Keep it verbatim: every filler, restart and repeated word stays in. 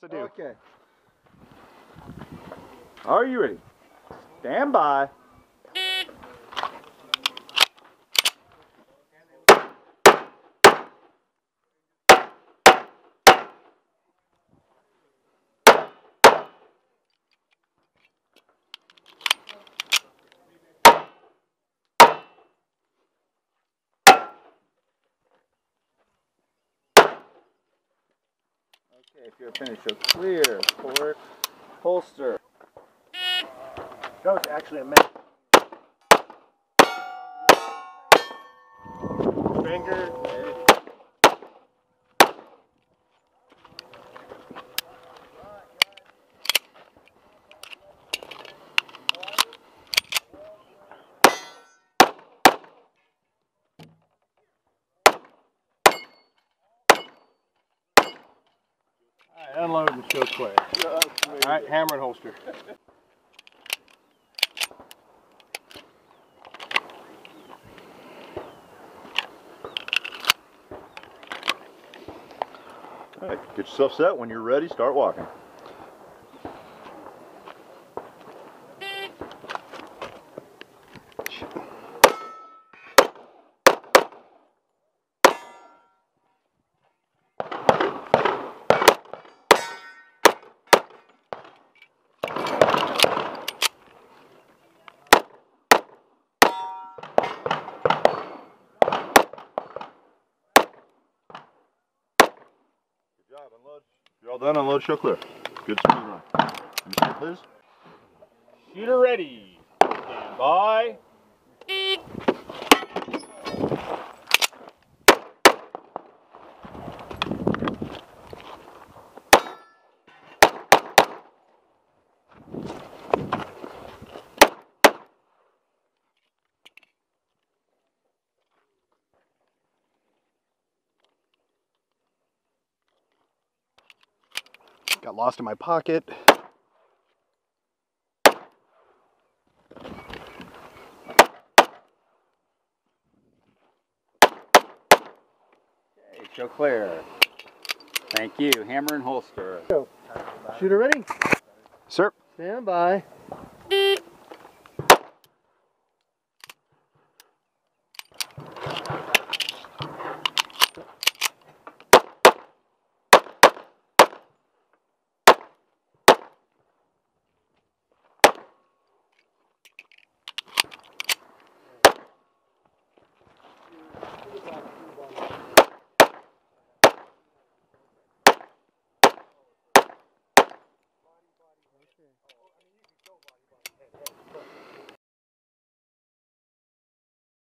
to do. Okay. Are you ready? Stand by. Okay, if you're finished, so clear, fork, holster. That was actually a mess. Finger. Alright, unload and show clear. Alright, hammer and holster. All right, get yourself set. When you're ready, start walking. Good job, unload. You're all done, unload, show clear. Good speed run. Understand, please? Shooter ready. Stand by. Got lost in my pocket. Okay, show clear. Thank you. Hammer and holster. Shooter ready. Sir. Stand by.